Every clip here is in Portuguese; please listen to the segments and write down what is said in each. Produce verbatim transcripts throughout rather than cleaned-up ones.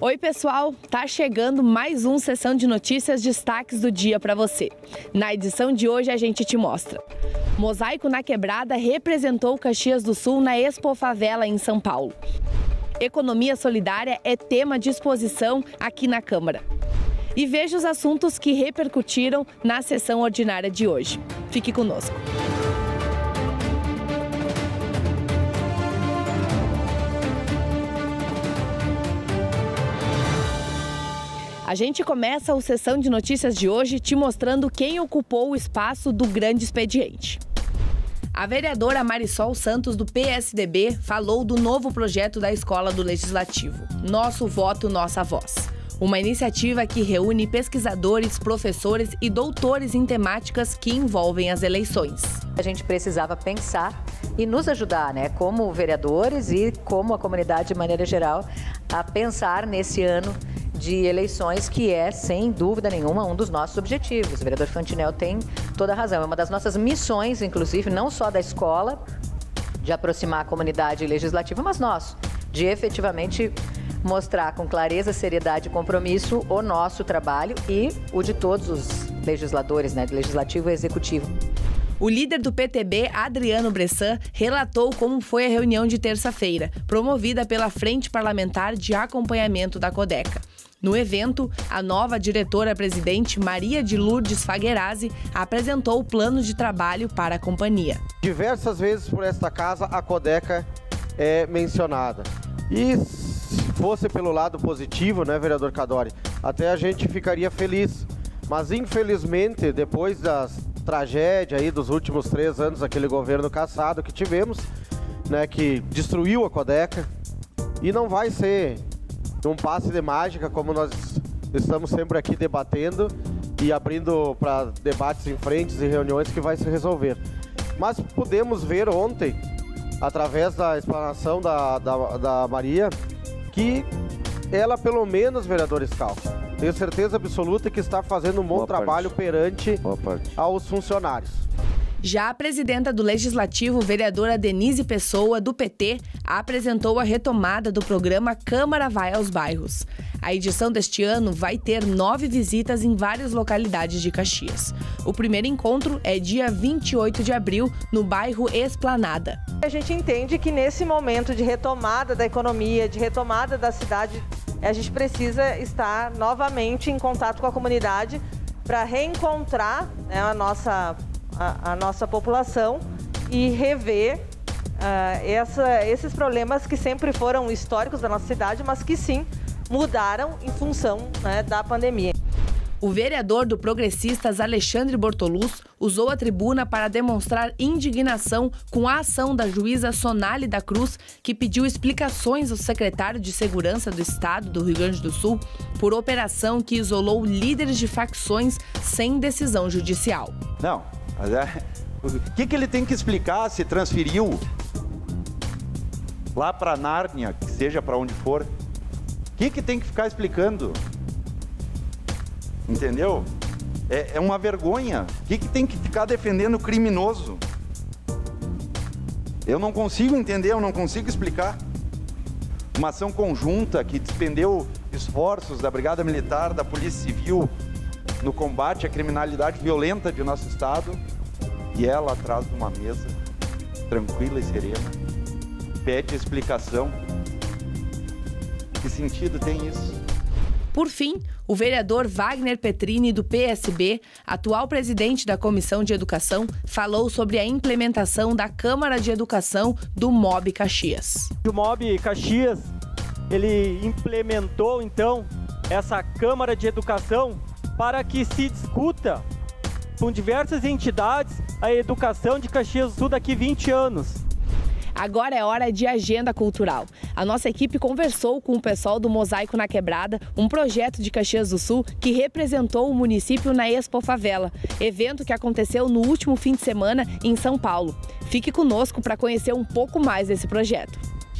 Oi pessoal, tá chegando mais um Sessão de Notícias Destaques do Dia para você. Na edição de hoje a gente te mostra. Mosaico na Quebrada representou Caxias do Sul na Expo Favela em São Paulo. Economia solidária é tema de exposição aqui na Câmara. E veja os assuntos que repercutiram na sessão ordinária de hoje. Fique conosco. A gente começa a Sessão de Notícias de hoje te mostrando quem ocupou o espaço do grande expediente. A vereadora Marisol Santos, do P S D B, falou do novo projeto da Escola do Legislativo, Nosso Voto, Nossa Voz. Uma iniciativa que reúne pesquisadores, professores e doutores em temáticas que envolvem as eleições. A gente precisava pensar e nos ajudar, né, como vereadores e como a comunidade de maneira geral, a pensar nesse ano de eleições, que é, sem dúvida nenhuma, um dos nossos objetivos. O vereador Fantinel tem toda a razão. É uma das nossas missões, inclusive, não só da escola, de aproximar a comunidade legislativa, mas nosso, de efetivamente mostrar com clareza, seriedade e compromisso o nosso trabalho e o de todos os legisladores, né, de legislativo e executivo. O líder do P T B, Adriano Bressan, relatou como foi a reunião de terça-feira, promovida pela Frente Parlamentar de Acompanhamento da Codeca. No evento, a nova diretora-presidente Maria de Lourdes Faguerazzi apresentou o plano de trabalho para a companhia. Diversas vezes por esta casa a Codeca é mencionada. E se fosse pelo lado positivo, né, vereador Cadori, até a gente ficaria feliz. Mas infelizmente, depois da tragédia aí dos últimos três anos, aquele governo cassado que tivemos, né, que destruiu a Codeca, e não vai ser um passe de mágica, como nós estamos sempre aqui debatendo e abrindo para debates em frentes e reuniões, que vai se resolver. Mas pudemos ver ontem, através da explanação da, da, da Maria, que ela, pelo menos, vereador Scal, tenho certeza absoluta que está fazendo um bom Boa trabalho parte. perante aos funcionários. Já a presidenta do Legislativo, vereadora Denise Pessoa, do P T, apresentou a retomada do programa Câmara Vai aos Bairros. A edição deste ano vai ter nove visitas em várias localidades de Caxias. O primeiro encontro é dia vinte e oito de abril, no bairro Esplanada. A gente entende que nesse momento de retomada da economia, de retomada da cidade, a gente precisa estar novamente em contato com a comunidade para reencontrar, né, a nossa A, a nossa população e rever uh, essa, esses problemas que sempre foram históricos da nossa cidade, mas que sim mudaram em função, né, da pandemia. O vereador do Progressistas, Alexandre Bortoluz, usou a tribuna para demonstrar indignação com a ação da juíza Sonali da Cruz, que pediu explicações ao secretário de Segurança do Estado do Rio Grande do Sul por operação que isolou líderes de facções sem decisão judicial. Não. Mas é, o que, que ele tem que explicar se transferiu lá para Nárnia, que seja para onde for? O que, que tem que ficar explicando? Entendeu? É, é uma vergonha. O que, que tem que ficar defendendo o criminoso? Eu não consigo entender, eu não consigo explicar. Uma ação conjunta que despendeu esforços da Brigada Militar, da Polícia Civil, no combate à criminalidade violenta de nosso estado, e ela atrás de uma mesa, tranquila e serena, pede explicação. Que sentido tem isso? Por fim, o vereador Wagner Petrini, do P S B, atual presidente da Comissão de Educação, falou sobre a implementação da Câmara de Educação do M O B Caxias. O M O B Caxias, ele implementou, então, essa Câmara de Educação para que se discuta com diversas entidades a educação de Caxias do Sul daqui a vinte anos. Agora é hora de agenda cultural. A nossa equipe conversou com o pessoal do Mosaico na Quebrada, um projeto de Caxias do Sul que representou o município na Expo Favela, evento que aconteceu no último fim de semana em São Paulo. Fique conosco para conhecer um pouco mais desse projeto.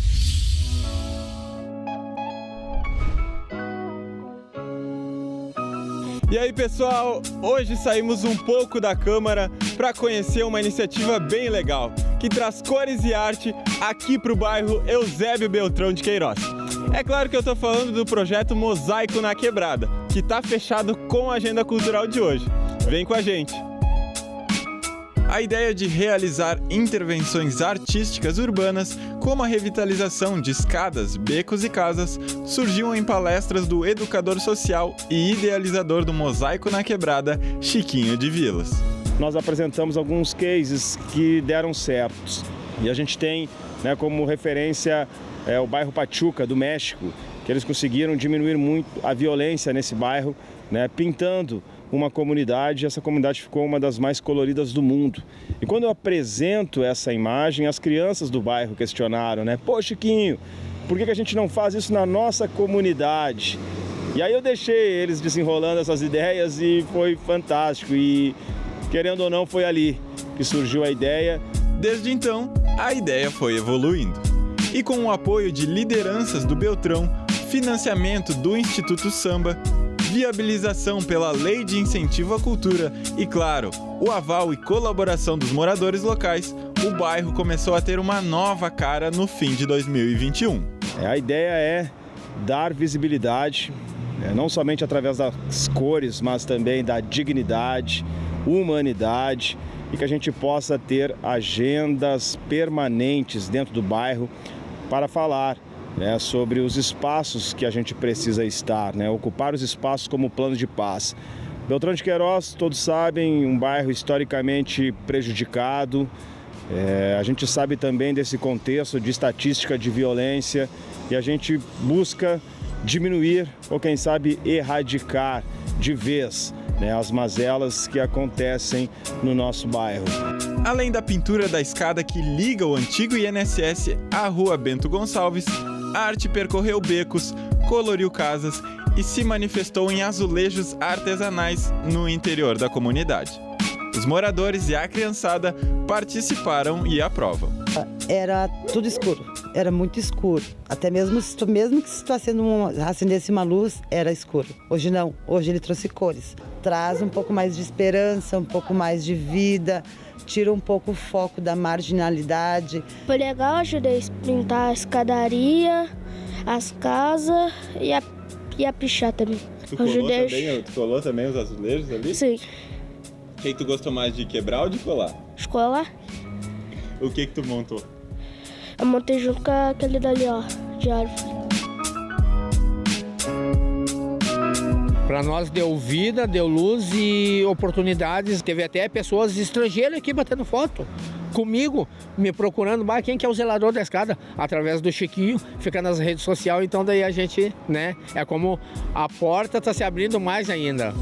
E aí pessoal, hoje saímos um pouco da Câmara para conhecer uma iniciativa bem legal, que traz cores e arte aqui para o bairro Eusébio Beltrão de Queiroz. É claro que eu tô falando do projeto Mosaico na Quebrada, que tá fechado com a agenda cultural de hoje. Vem com a gente! A ideia de realizar intervenções artísticas urbanas, como a revitalização de escadas, becos e casas, surgiu em palestras do educador social e idealizador do Mosaico na Quebrada, Chiquinho de Vilas. Nós apresentamos alguns cases que deram certos e a gente tem, né, como referência é, o bairro Pachuca, do México, que eles conseguiram diminuir muito a violência nesse bairro, né, pintando uma comunidade, essa comunidade ficou uma das mais coloridas do mundo. E quando eu apresento essa imagem, as crianças do bairro questionaram, né? Pô, Chiquinho, por que a gente não faz isso na nossa comunidade? E aí eu deixei eles desenrolando essas ideias e foi fantástico. E, querendo ou não, foi ali que surgiu a ideia. Desde então, a ideia foi evoluindo. E com o apoio de lideranças do Beltrão, financiamento do Instituto Samba, viabilização pela Lei de Incentivo à Cultura e, claro, o aval e colaboração dos moradores locais, o bairro começou a ter uma nova cara no fim de dois mil e vinte e um. A ideia é dar visibilidade, não somente através das cores, mas também da dignidade, humanidade, e que a gente possa ter agendas permanentes dentro do bairro para falar, né, sobre os espaços que a gente precisa estar, né, ocupar os espaços como plano de paz. Beltrão de Queiroz, todos sabem, um bairro historicamente prejudicado. É, a gente sabe também desse contexto de estatística de violência e a gente busca diminuir ou, quem sabe, erradicar de vez, né, as mazelas que acontecem no nosso bairro. Além da pintura da escada que liga o antigo I N S S à Rua Bento Gonçalves, a arte percorreu becos, coloriu casas e se manifestou em azulejos artesanais no interior da comunidade. Os moradores e a criançada participaram e aprovam. Era tudo escuro, era muito escuro. Até mesmo, mesmo que se acendesse uma, acendesse uma luz, era escuro. Hoje não, hoje ele trouxe cores. Traz um pouco mais de esperança, um pouco mais de vida, tira um pouco o foco da marginalidade. Foi legal, ajudei a pintar a escadaria, as casas e a, e a pichar também. Tu colou, ajudei... também, tu colou também os azulejos ali? Sim. O que, que tu gostou mais, de quebrar ou de colar? Escola. O que que tu montou? Eu montei junto com aquele dali, ó, de árvore. Para nós deu vida, deu luz e oportunidades. Teve até pessoas estrangeiras aqui batendo foto comigo, me procurando, bah, quem que é o zelador da escada? Através do Chiquinho, fica nas redes sociais, então daí a gente, né, é como a porta está se abrindo mais ainda.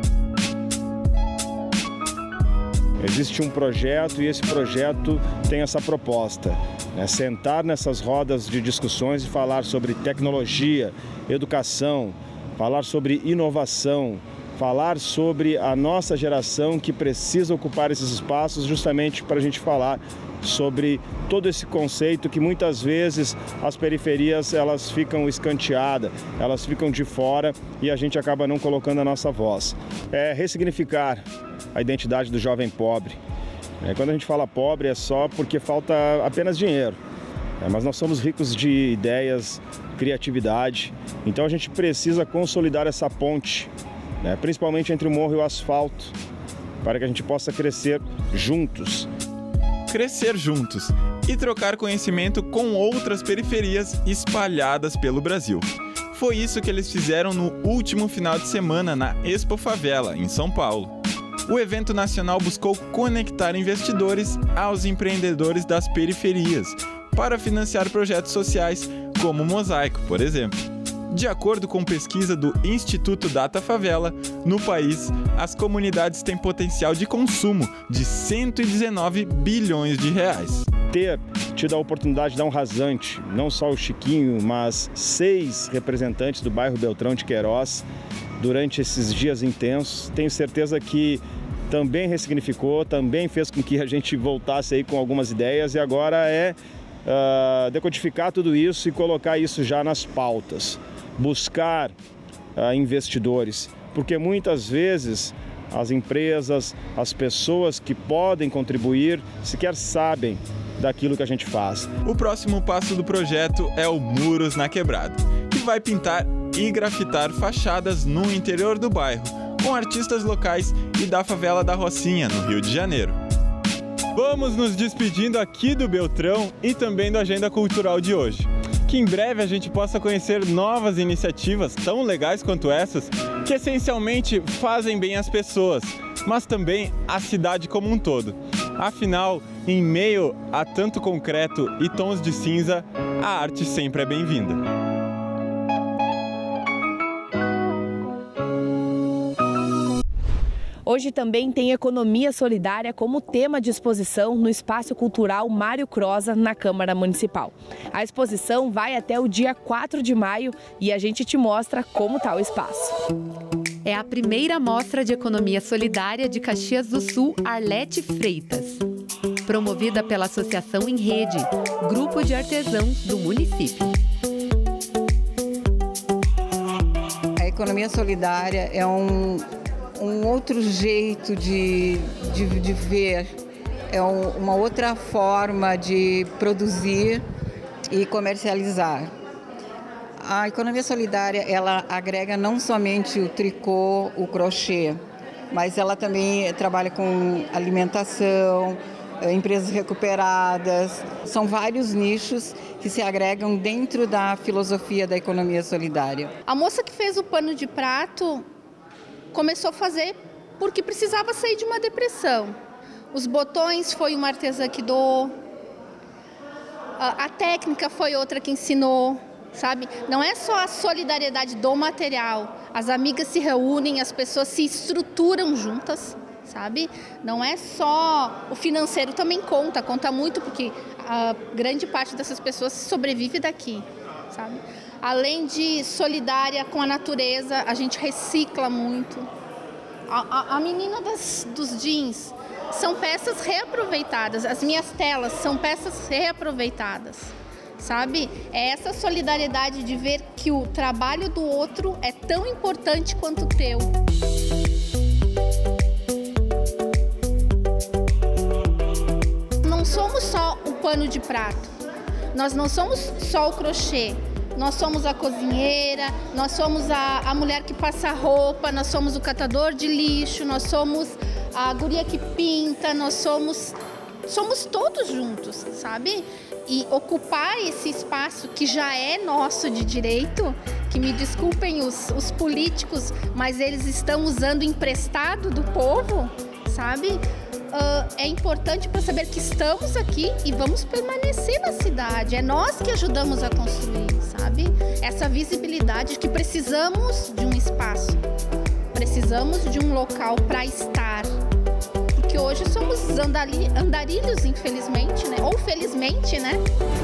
Existe um projeto e esse projeto tem essa proposta, né? Sentar nessas rodas de discussões e falar sobre tecnologia, educação, falar sobre inovação, falar sobre a nossa geração que precisa ocupar esses espaços justamente para a gente falar sobre todo esse conceito que muitas vezes as periferias elas ficam escanteadas, elas ficam de fora e a gente acaba não colocando a nossa voz. É ressignificar a identidade do jovem pobre. É, quando a gente fala pobre é só porque falta apenas dinheiro, é, mas nós somos ricos de ideias, criatividade, então a gente precisa consolidar essa ponte, né, principalmente entre o morro e o asfalto, para que a gente possa crescer juntos. Crescer juntos e trocar conhecimento com outras periferias espalhadas pelo Brasil. Foi isso que eles fizeram no último final de semana na Expo Favela, em São Paulo. O evento nacional buscou conectar investidores aos empreendedores das periferias para financiar projetos sociais como o Mosaico, por exemplo. De acordo com pesquisa do Instituto Data Favela, no país, as comunidades têm potencial de consumo de cento e dezenove bilhões de reais. Ter tido a oportunidade de dar um rasante, não só o Chiquinho, mas seis representantes do bairro Beltrão de Queiroz, durante esses dias intensos, tenho certeza que também ressignificou, também fez com que a gente voltasse aí com algumas ideias e agora é uh, decodificar tudo isso e colocar isso já nas pautas. Buscar uh, investidores, porque muitas vezes as empresas, as pessoas que podem contribuir sequer sabem daquilo que a gente faz. O próximo passo do projeto é o Muros na Quebrada, que vai pintar e grafitar fachadas no interior do bairro, com artistas locais e da favela da Rocinha, no Rio de Janeiro. Vamos nos despedindo aqui do Beltrão e também do Agenda Cultural de hoje. Que em breve a gente possa conhecer novas iniciativas tão legais quanto essas, que essencialmente fazem bem às pessoas, mas também à cidade como um todo. Afinal, em meio a tanto concreto e tons de cinza, a arte sempre é bem-vinda. Hoje também tem economia solidária como tema de exposição no Espaço Cultural Mário Croza, na Câmara Municipal. A exposição vai até o dia quatro de maio e a gente te mostra como está o espaço. É a primeira mostra de economia solidária de Caxias do Sul, Arlete Freitas, promovida pela Associação em Rede, grupo de artesãos do município. A economia solidária é um um outro jeito de, de, de ver, é um, uma outra forma de produzir e comercializar. A economia solidária, ela agrega não somente o tricô, o crochê, mas ela também trabalha com alimentação, empresas recuperadas. São vários nichos que se agregam dentro da filosofia da economia solidária. A moça que fez o pano de prato começou a fazer porque precisava sair de uma depressão. Os botões foi uma artesã que doou, a, a técnica foi outra que ensinou, sabe? Não é só a solidariedade do material, as amigas se reúnem, as pessoas se estruturam juntas, sabe? Não é só o financeiro, também conta, conta muito porque a grande parte dessas pessoas sobrevive daqui, sabe? Além de solidária com a natureza, a gente recicla muito. A, a, a menina das, dos jeans são peças reaproveitadas. As minhas telas são peças reaproveitadas, sabe? É essa solidariedade de ver que o trabalho do outro é tão importante quanto o teu. Não somos só o pano de prato. Nós não somos só o crochê. Nós somos a cozinheira, nós somos a, a mulher que passa roupa, nós somos o catador de lixo, nós somos a guria que pinta, nós somos, somos todos juntos, sabe? E ocupar esse espaço que já é nosso de direito, que me desculpem os, os políticos, mas eles estão usando emprestado do povo, sabe? Uh, é importante para saber que estamos aqui e vamos permanecer na cidade. É nós que ajudamos a construir, sabe? Essa visibilidade de que precisamos de um espaço, precisamos de um local para estar. Porque hoje somos andarilhos, infelizmente, né? Ou felizmente, né?